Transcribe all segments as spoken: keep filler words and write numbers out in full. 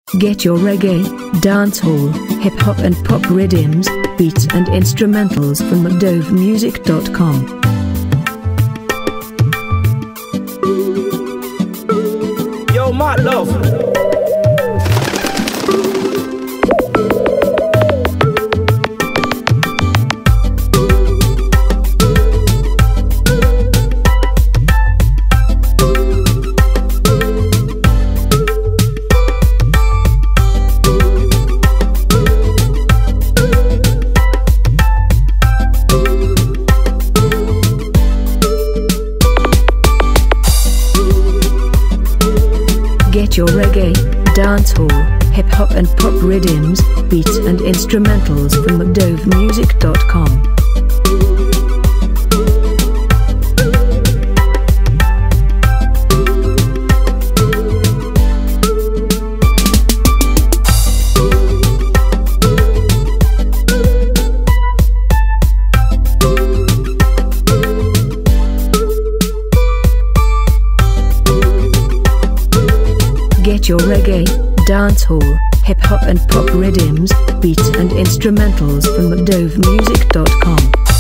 Get your reggae, dancehall, hip-hop and pop rhythms, beats and instrumentals from Moldova music dot com. Yo, my love. Get your reggae, dancehall, hip-hop and pop rhythms, beats and instrumentals from Moldova music dot com. Get your reggae, dancehall, hip-hop and pop rhythms, beats and instrumentals from Moldova music dot com.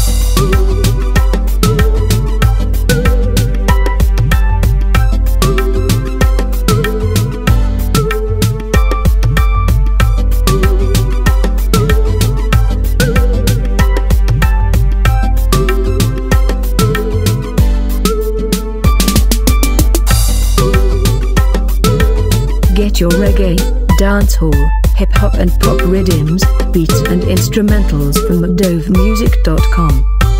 Get your reggae, dancehall, hip-hop and pop rhythms, beats and instrumentals from Moldova music dot com.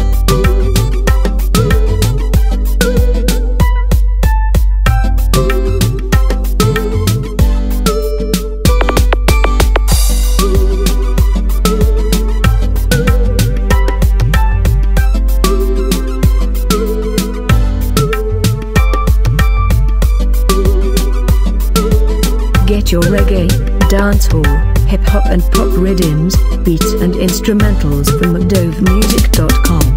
Get your reggae, dancehall, hip-hop and pop rhythms, beats and instrumentals from Moldova music dot com.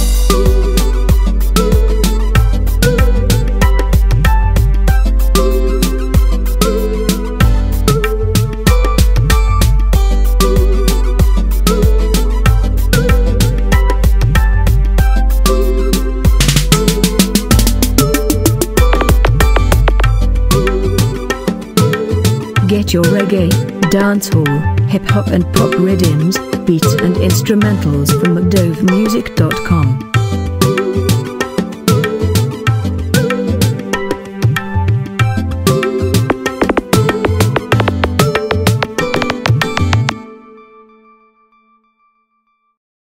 Get your reggae, dancehall, hip-hop and pop rhythms, beats and instrumentals from Moldova music dot com.